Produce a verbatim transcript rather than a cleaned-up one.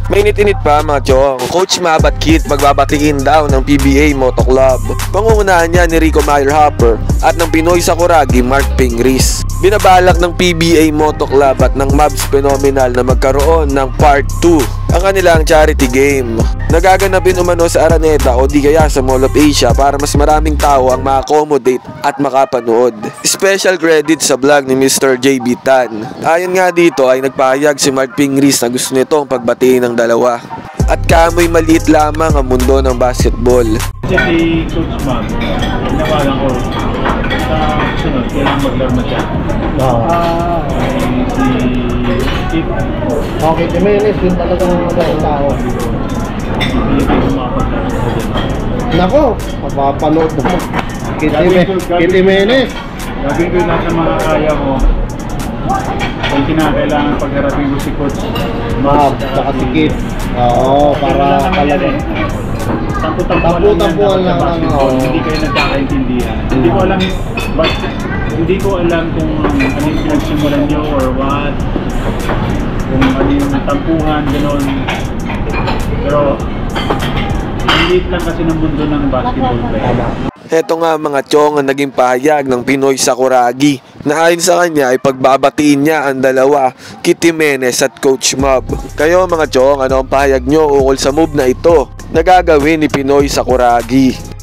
Mainit-init pa mga chong, Coach Mab at Kit magbabatiin daw ng P B A Moto Club. Pangungunahan niya ni Rico Meyer Hopper at ng Pinoy Sakuragi Mark Pingris. Binabalak ng P B A Moto Club at ng Mavs Phenomenal na magkaroon ng Part two ang kanilang charity game. Nagaganapin umano sa Araneta o di kaya sa Mall of Asia para mas maraming tao ang ma-accommodate at makapanood. Special credit sa vlog ni Mister J B Tan. Ayon nga dito ay nagpahayag si Mark Pingris na gusto nitong pagbatiin ng dalawa. At kamoy maliit lamang ang mundo ng basketball. Si Coach Mag, ginawagan ko sa sunod, kailangan maglaro na siya. Ah, si Kit. Okay, si Menes, yun talagang magandang tao. Hindi ko makapaglaro sa dyan. Nako, mapapanood mo. Kit Menes. Gagawin ko lahat ng mga kaya mo. Kung kinakailangan pagharapin mo si Coach Mab, saka si Kit. Oo, para talagang tampu-tampuan lang sa basketball. Hindi kayo nagkakaintindihan. Hindi ko alam, but hindi ko alam kung ano yung pinagsimulan nyo or what. Kung ano yung tampuhan, gano'n. Pero, liit lang kasi ng mundo ng basketball player. Heto nga mga chong ang naging pahayag ng Pinoy Sakuragi na ayon sa kanya ay pagbabatiin niya ang dalawa, Kit Jimenez at Coach Mab. Kayo mga chong, ano ang pahayag nyo ukol sa move na ito na gagawin ni Pinoy Sakuragi?